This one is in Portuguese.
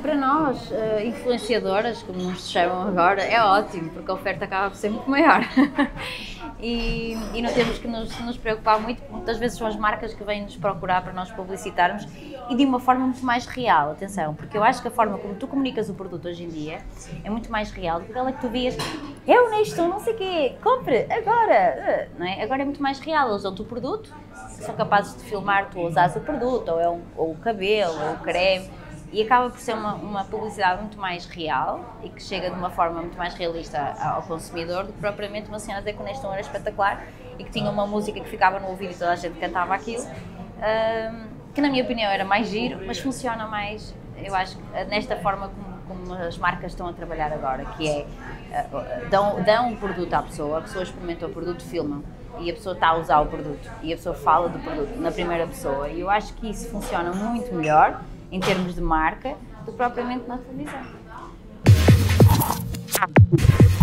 para nós, influenciadoras, como nos chamam agora, é ótimo, porque a oferta acaba por ser muito maior. E não temos que nos preocupar muito, muitas vezes são as marcas que vêm nos procurar para nós publicitarmos e de uma forma muito mais real, atenção, porque eu acho que a forma como tu comunicas o produto hoje em dia é muito mais real do que aquela que tu vias, eu nisto, não sei o quê, compre agora, não é? Agora é muito mais real, eles dão-te o produto, são capazes de filmar tu usares o produto, ou o cabelo, ou o creme, e acaba por ser uma publicidade muito mais real e que chega de uma forma muito mais realista ao consumidor do que propriamente uma cena de que neste era espetacular e que tinha uma música que ficava no ouvido e toda a gente cantava aquilo, que na minha opinião era mais giro, mas funciona mais, eu acho, nesta forma como as marcas estão a trabalhar agora, que é, dão um produto à pessoa, a pessoa experimenta o produto, filmam, e a pessoa está a usar o produto, e a pessoa fala do produto na primeira pessoa, e eu acho que isso funciona muito melhor em termos de marca, do que propriamente na televisão.